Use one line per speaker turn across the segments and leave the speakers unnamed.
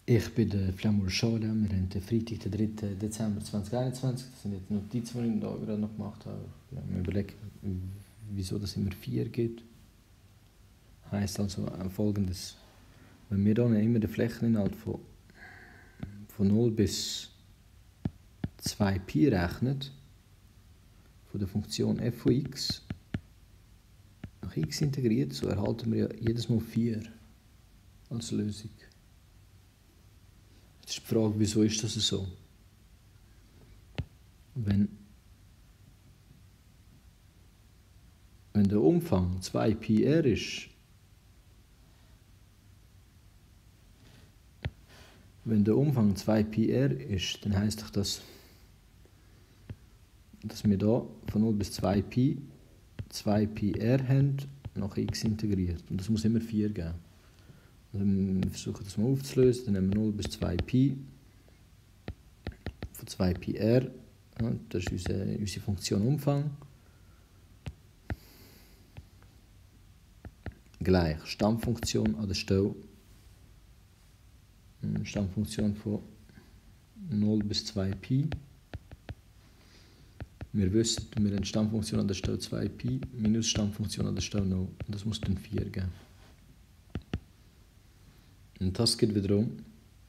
Ich bin der Flamur Schole. Wir haben den Freitag, den 3. Dezember 2021. Das sind jetzt Notizen, die ich da gerade noch gemacht habe. Ich habe mir überlegt, wieso das immer 4 gibt. Heisst also folgendes. Wenn wir hier immer den Flächeninhalt von 0 bis 2π rechnen, von der Funktion f von x, nach x integriert, so erhalten wir ja jedes Mal 4 als Lösung. Jetzt ist die Frage, wieso ist das so? Wenn der Umfang 2πr ist, dann heisst doch das, dass wir hier von 0 bis 2π 2πr haben, nach x integriert. Und das muss immer 4 geben. Also wir versuchen das mal aufzulösen. Dann nehmen wir 0 bis 2π von 2πr. Ja, das ist unsere Funktion Umfang. Gleich Stammfunktion an der Stelle. Stammfunktion von 0 bis 2π. Wir wissen, wir haben Stammfunktion an der Stelle 2π minus Stammfunktion an der Stelle 0. Und das muss dann 4 geben. Und das geht wiederum.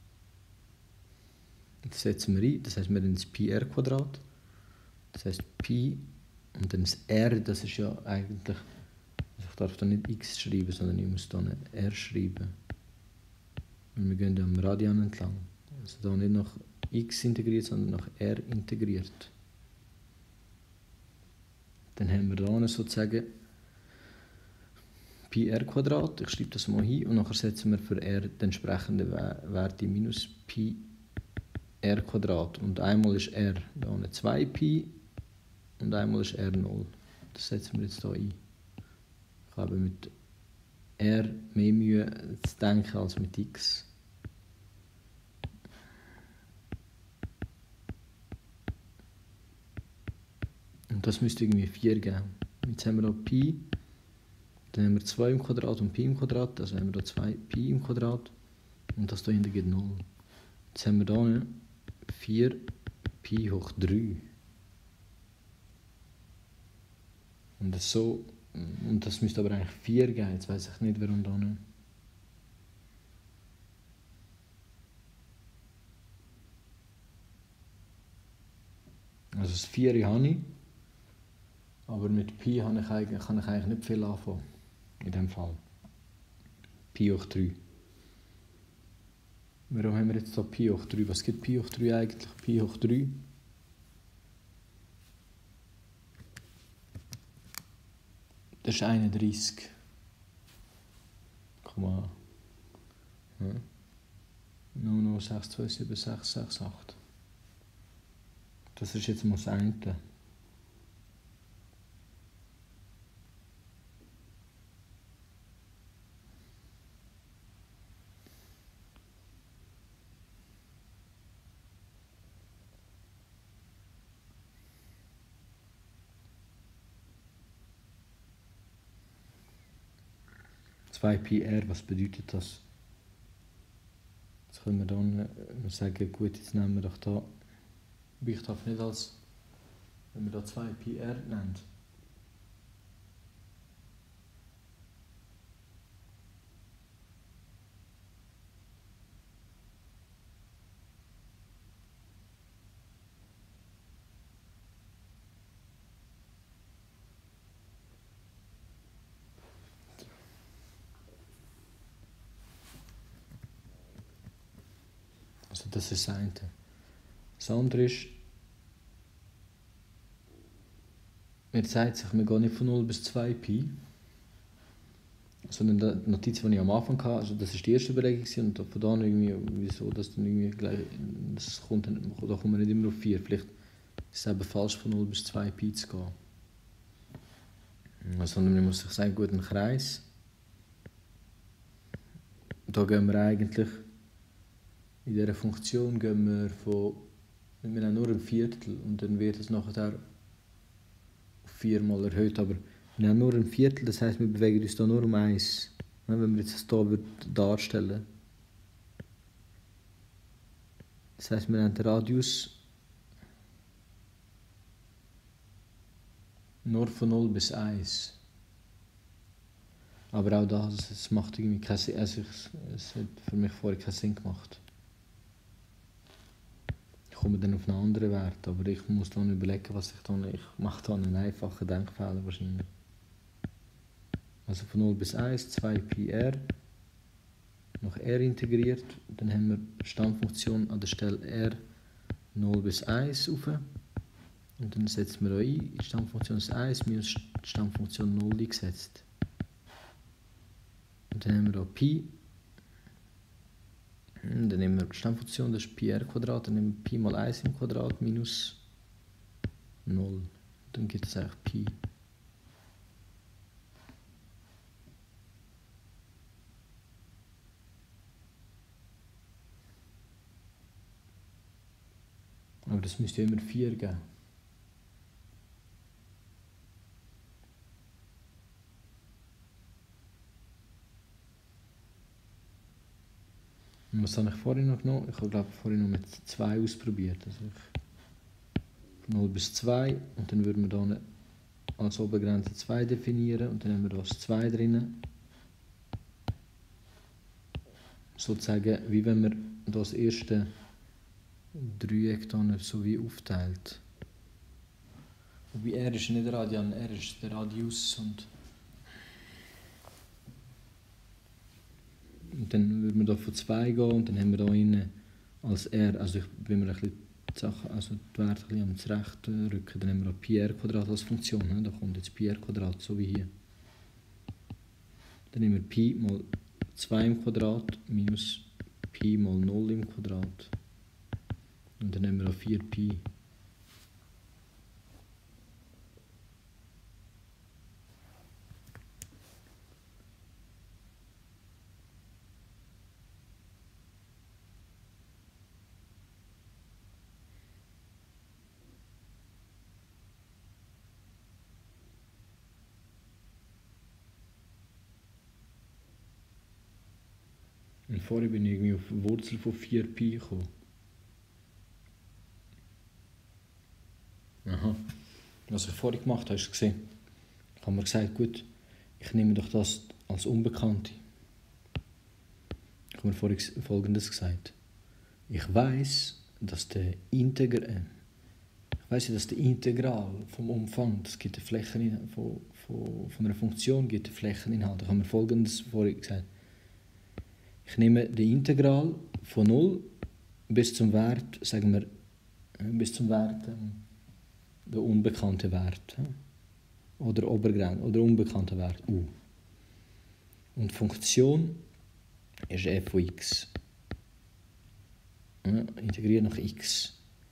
Das setzen wir ein. Das heisst, wir haben das πr². Das heisst π und dann das r, das ist ja eigentlich. Also ich darf da nicht x schreiben, sondern ich muss da ein r schreiben. Und wir gehen am Radian entlang. Also da nicht nach x integriert, sondern nach r integriert. Dann haben wir da sozusagen πr². Ich schreibe das mal hin und nachher setzen wir für r den entsprechenden Wert minus πr². Und einmal ist r da 2π und einmal ist r 0. Das setzen wir jetzt hier ein. Ich habe mit r mehr Mühe zu denken als mit x. Und das müsste irgendwie 4 geben. Jetzt haben wir hier π, dann haben wir 2 im Quadrat und π im Quadrat, also haben wir hier 2π im Quadrat und das hier hinten gibt 0. Jetzt haben wir hier 4π hoch 3. Und das müsste aber eigentlich 4 geben, jetzt weiss ich nicht, warum da nicht. Also das 4 habe ich. Aber mit Pi kann ich eigentlich nicht viel anfangen. In diesem Fall. Pi hoch 3. Warum haben wir jetzt hier Pi hoch 3? Was gibt Pi hoch 3 eigentlich? Pi hoch 3. Das ist 31. 0,627668. Das ist jetzt mal das eine. πr, was bedeutet das? Jetzt können wir dann sagen, gut, jetzt nehmen wir doch da, ich darf nicht als, wenn wir da 2πr nennen. Also das ist das eine. Das andere ist, mir zeigt sich, wir gehen nicht von 0 bis 2π, sondern die Notiz, die ich am Anfang hatte, also das war die erste Überlegung und von da irgendwie, wieso das dann irgendwie gleich, da kommen wir nicht immer auf 4, vielleicht ist es eben falsch von 0 bis 2π zu gehen. Sondern man muss sich sagen, gut, ein Kreis, da gehen wir eigentlich, in dieser Funktion gehen wir wir haben nur ein Viertel und dann wird es nachher auf 4 mal erhöht, aber wir haben nur ein Viertel, das heisst, wir bewegen uns da nur um 1. Wenn wir jetzt das hier darstellen Das heisst, wir haben den Radius nur von 0 bis 1. Aber auch das, es macht irgendwie keinen Sinn. Also es hat für mich vorher keinen Sinn gemacht. Ich komme dann auf einen anderen Wert, aber ich muss dann überlegen, was ich tue. Ich mache dann einen einfachen Denkfehler wahrscheinlich. Also von 0 bis 1, 2 Pi r, noch r integriert. Dann haben wir die Stammfunktion an der Stelle r 0 bis 1 auf. Und dann setzen wir auch ein, die Stammfunktion ist 1 minus die Stammfunktion 0 eingesetzt. Und dann haben wir hier Pi. Und dann nehmen wir die Stammfunktion, das ist Pi r Quadrat, dann nehmen wir Pi mal 1 im Quadrat minus 0. Dann gibt es eigentlich Pi. Aber das müsste ja immer 4 geben. Und was habe ich vorhin noch genommen? Ich habe glaube vorhin noch mit 2 ausprobiert. Also von 0 bis 2 und dann würden wir hier als Obergrenze 2 definieren und dann haben wir da das 2 drin. Sozusagen wie wenn man das erste Dreieck dann so wie aufteilt. Wobei r ist nicht Radian, r ist der Radius und dann würden wir da von 2 gehen und dann haben wir da innen als r, also wenn wir ein bisschen die Sachen, also die Werte ein bisschen ans Rechte rücken, dann haben wir auch Pi r Quadrat als Funktion, ne? Da kommt jetzt Pi r Quadrat, so wie hier. Dann nehmen wir Pi mal 2 im Quadrat minus Pi mal 0 im Quadrat. Und dann nehmen wir auch 4 Pi. Und vorher bin ich irgendwie auf die Wurzel von 4 Pi gekommen. Aha. Was ich vorhin gemacht habe, hast du gesehen. Ich habe mir gesagt, gut, ich nehme doch das als Unbekannte. Ich habe mir vorhin Folgendes gesagt. Ich weiss, dass der Integral vom Umfang, das gibt eine von einer Funktion, gibt einen Flächeninhalt. Ich habe mir Folgendes vorhin gesagt. Ich nehme den Integral von 0 bis zum Wert, sagen wir, bis zum Wert, der unbekannte Wert. Oder Obergrenze, oder unbekannter Wert, u. Und die Funktion ist f von x. Integriert nach x.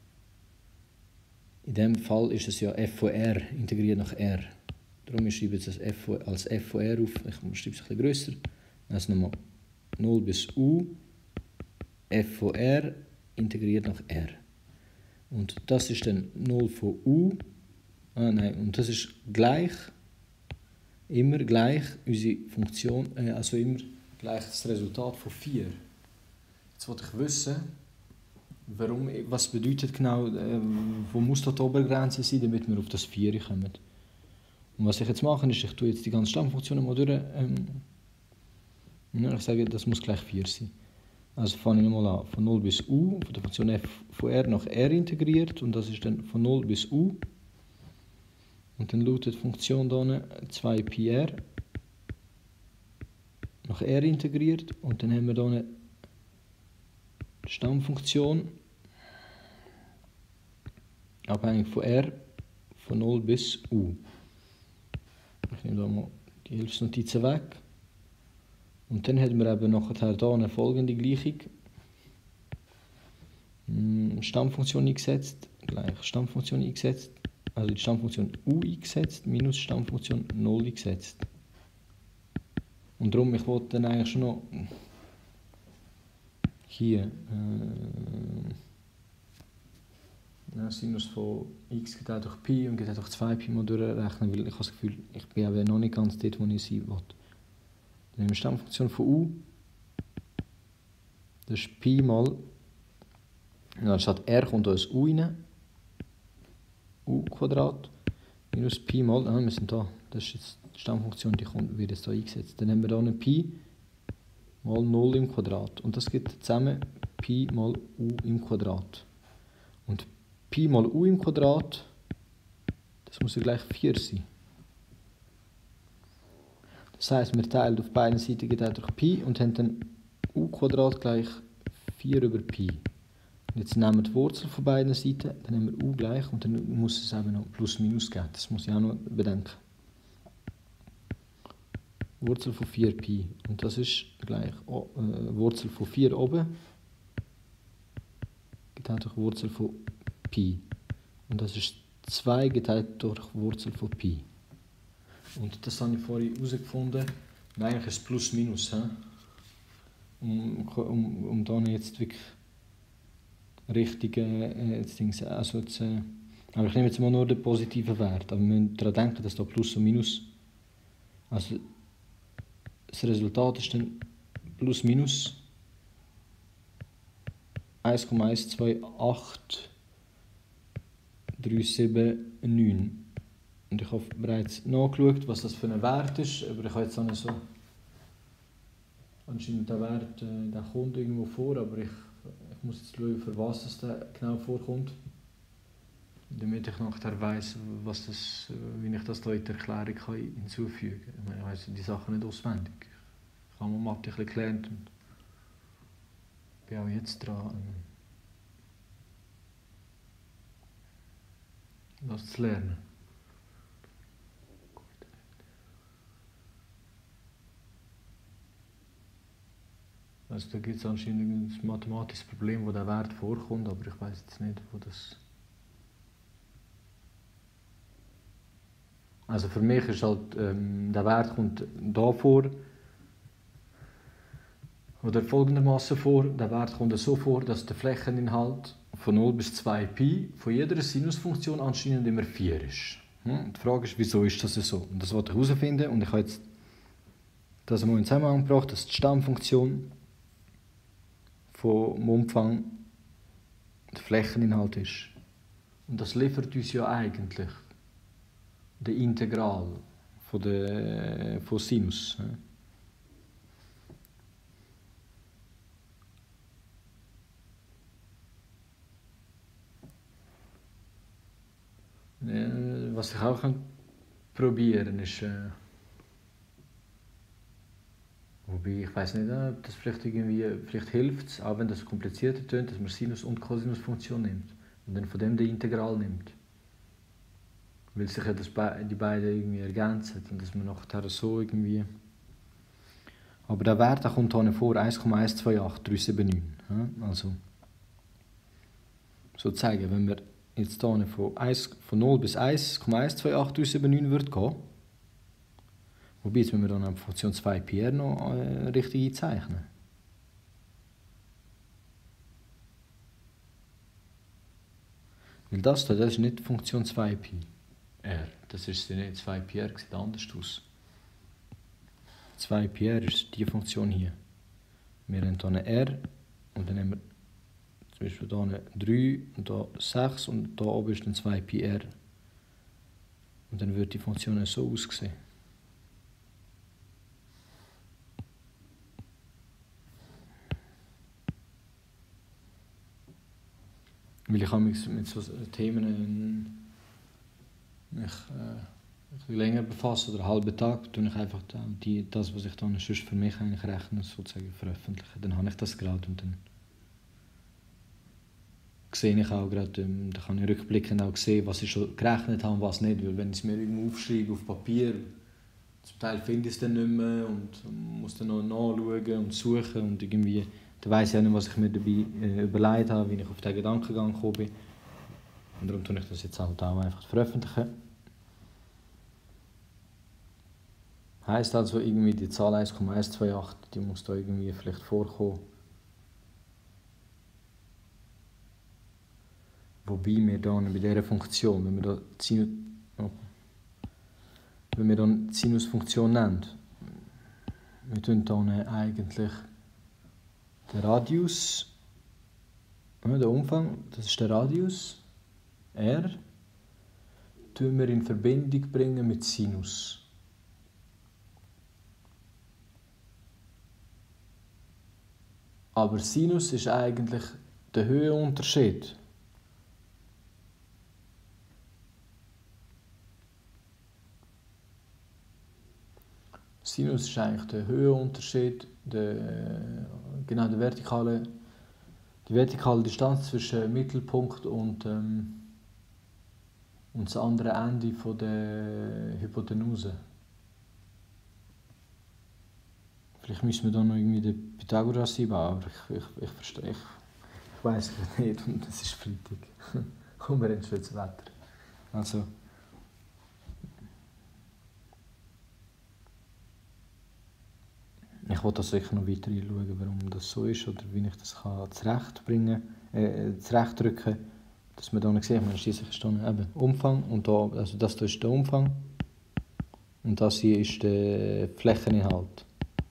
In diesem Fall ist es ja f von r, integriert nach r. Darum schreibe ich das als f von r auf, ich schreibe es ein bisschen grösser. Also nochmal 0 bis u, f von r, integriert nach r. Und das ist dann 0 von u, und das ist gleich, immer gleich unsere Funktion, also immer gleich das Resultat von 4. Jetzt wollte ich wissen, was bedeutet genau, wo muss da die Obergrenze sein, damit wir auf das 4 kommen. Und was ich jetzt mache, ist, ich tue jetzt die ganze Stammfunktion mal durch, ich sage, das muss gleich 4 sein. Also fange ich nochmal an, von 0 bis u, von der Funktion f von r nach r integriert, und das ist dann von 0 bis u. Und dann lautet die Funktion hier 2 Pi r nach r integriert, und dann haben wir hier eine Stammfunktion abhängig von r von 0 bis u. Ich nehme hier mal die Hilfsnotizen weg. Und dann haben wir eben nachher hier eine folgende Gleichung. Stammfunktion eingesetzt, gleich Stammfunktion eingesetzt, also die Stammfunktion u eingesetzt, minus Stammfunktion 0 eingesetzt. Und darum, ich wollte dann eigentlich schon noch hier Sinus von x geteilt durch Pi und geteilt durch 2 Pi mal durchrechnen, weil ich habe das Gefühl, ich bin aber noch nicht ganz dort, wo ich sein will. Dann nehmen wir die Stammfunktion von u, das ist Pi mal Und anstatt r kommt da ein u rein. U Quadrat minus Pi mal, wir sind da, das ist jetzt die Stammfunktion, die wird jetzt da eingesetzt. Dann haben wir da eine Pi mal 0 im Quadrat. Und das gibt zusammen Pi mal u im Quadrat. Und Pi mal u im Quadrat, das muss ja gleich 4 sein. Das heisst, wir teilen auf beiden Seiten geteilt durch Pi und haben dann u Quadrat gleich 4 über Pi. Und jetzt nehmen wir die Wurzel von beiden Seiten, dann haben wir u gleich und dann muss es eben noch plus minus geben. Das muss ich auch noch bedenken. Wurzel von 4 Pi. Und das ist gleich Wurzel von 4 oben geteilt durch Wurzel von Pi. Und das ist 2 geteilt durch Wurzel von Pi. Und das habe ich vorhin herausgefunden. Und eigentlich ist es plus minus. Um da jetzt wirklich richtige Dinge, also jetzt, aber ich nehme jetzt mal nur den positiven Wert. Aber wir müssen daran denken, dass da plus und minus, also das Resultat ist dann plus minus 1,128379. Und ich habe bereits nachgeschaut, was das für ein Wert ist, aber ich habe jetzt auch nicht so, anscheinend der Wert, der kommt irgendwo vor, aber ich muss jetzt schauen, für was es da genau vorkommt, damit ich nachher weiss, wie ich das da in der Erklärung hinzufügen kann. Ich meine, ich weiss die Sachen nicht auswendig. Ich habe mal Mathe ein bisschen gelernt und bin auch jetzt dran, das zu lernen. Also da gibt es anscheinend ein mathematisches Problem, wo der Wert vorkommt, aber ich weiß jetzt nicht, wo das... Also für mich ist halt, der Wert kommt da vor, oder folgendermaßen vor, der Wert kommt so vor, dass der Flächeninhalt von 0 bis 2 Pi von jeder Sinusfunktion anscheinend immer 4 ist. Die Frage ist, wieso ist das so? Und das wollte ich herausfinden und ich habe jetzt das einmal in Zusammenhang gebracht, dass die Stammfunktion vom Umfang der Flächeninhalt ist. Und das liefert uns ja eigentlich der Integral von Sinus. Was ich auch probieren kann, ist, wobei ich weiß nicht, ob das vielleicht hilft, auch wenn das komplizierter tönt, dass man Sinus- und Cosinusfunktion nimmt und dann von dem die Integral nimmt. Weil sich ja die beiden irgendwie ergänzen und dass man nachher so irgendwie... Aber der Wert der kommt hier vor 1,128379. Also sozusagen, wenn wir jetzt hier von 0 bis 1,128379 wird gehen, wobei jetzt müssen wir dann eine Funktion 2πr noch richtig einzeichnen. Weil das ist nicht die Funktion 2πr. Das ist nicht 2πr, sieht anders aus. 2πr ist die Funktion hier. Wir haben hier eine r und dann haben wir zum Beispiel hier eine 3 und hier 6 und hier oben ist dann 2πr. Und dann wird die Funktion so aussehen. Weil ich habe mich mit so Themen mich ein länger befasse oder einen halben Tag, tue ich einfach das, was ich dann sonst für mich eigentlich rechne, sozusagen veröffentlichen. Dann habe ich das gerade und dann sehe ich auch gerade, dann kann ich rückblickend auch sehen, was ich schon gerechnet habe und was nicht. Weil wenn ich es mir irgendwo aufschreibe auf Papier, zum Teil finde ich es dann nicht mehr und muss dann noch nachschauen und suchen und irgendwie, dann weiss ich auch nicht, was ich mir dabei überlegt habe, wie ich auf den Gedankengang gekommen bin. Und darum tue ich das jetzt halt auch einfach veröffentlichen. Heisst also irgendwie die Zahl 1,128, die muss da irgendwie vielleicht vorkommen. Wobei wir dann bei dieser Funktion, wenn wir dann die Sinusfunktion nennen, wir tun dann eigentlich den Radius Ja, der Umfang, das ist der Radius, r, tun wir in Verbindung bringen mit Sinus. Aber Sinus ist eigentlich der Höhenunterschied. Sinus ist eigentlich der Höhenunterschied, die vertikale Distanz zwischen Mittelpunkt und das andere Ende von der Hypotenuse. Vielleicht müssen wir da noch irgendwie den Pythagoras einbauen, aber ich verstehe. Ich weiss es nicht und es ist Freitag. Und wir haben schönes Wetter. Also. Ich wollte das sicher noch weiter anschauen, warum das so ist oder wie ich das zurechtdrücken kann, dass man da nicht sieht. Man schliesslich ist eben Umfang und da, also das hier ist der Umfang und das hier ist der Flächeninhalt.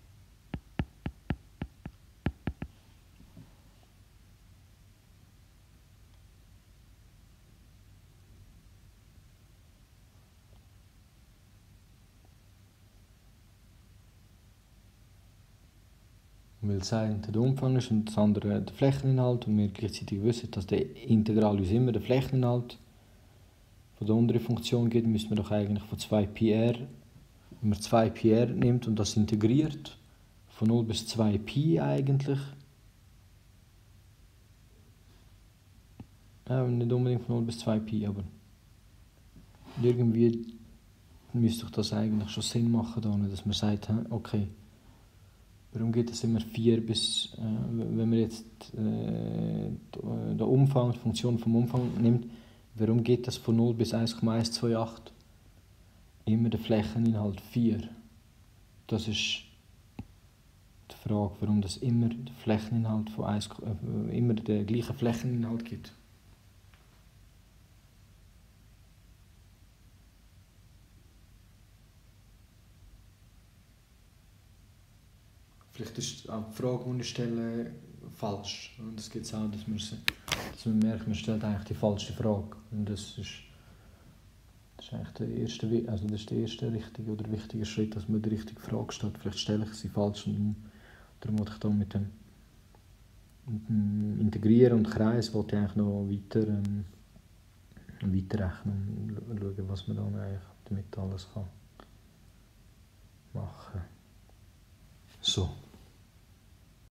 Weil das eine der Umfang ist und das andere der Flächeninhalt und wir gleichzeitig wissen, dass der Integral uns immer den Flächeninhalt von der unteren Funktion gibt, müssen wir doch eigentlich von 2πr, wenn man 2πr nimmt und das integriert, von 0 bis 2π eigentlich, ja, nicht unbedingt von 0 bis 2π, aber irgendwie müsste doch das eigentlich schon Sinn machen, dass man sagt, okay, warum geht es immer 4 bis, wenn man jetzt den Umfang, die Funktion vom Umfang nimmt, warum geht das von 0 bis 1,128? Immer der Flächeninhalt 4. Das ist die Frage, warum das immer der Flächeninhalt von immer den gleichen Flächeninhalt gibt. Vielleicht ist auch die Frage, die ich stelle, falsch. Und es gibt auch, dass man merkt, man stellt eigentlich die falsche Frage. Und das ist eigentlich der erste richtige oder wichtige Schritt, dass man die richtige Frage stellt. Vielleicht stelle ich sie falsch und darum wollte ich da mit dem Integrieren und Kreis wollte ich eigentlich noch weiterrechnen und schauen, was man dann eigentlich damit alles machen kann. So.